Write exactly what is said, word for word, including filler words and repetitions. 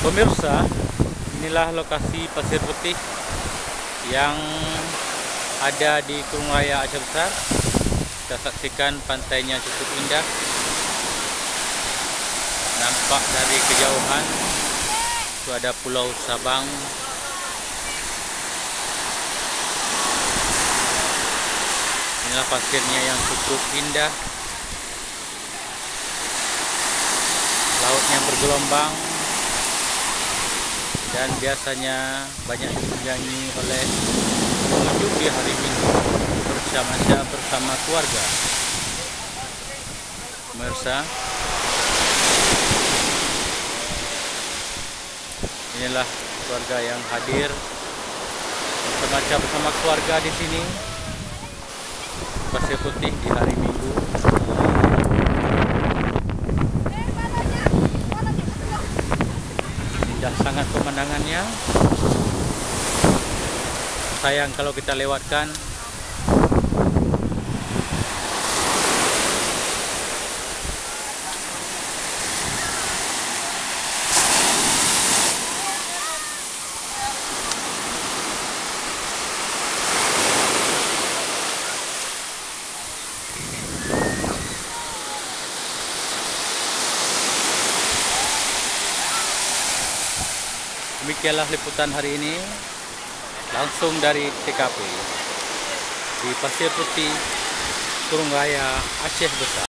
Pemirsa, inilah lokasi Pasir Putih yang ada di Kurung Raya Aceh Besar. Kita saksikan pantainya cukup indah. Nampak dari kejauhan itu ada Pulau Sabang. Inilah pasirnya yang cukup indah. Lautnya bergelombang dan biasanya banyak dikunjungi oleh pengunjung di hari Minggu bersama bersama keluarga. Pemirsa, inilah keluarga yang hadir bersama bersama keluarga di sini Pasir Putih di hari Minggu. Indah sangat pemandangannya. Sayang kalau kita lewatkan. Demikianlah liputan hari ini langsung dari T K P di Pasir Putih, Kurung Raya, Aceh Besar.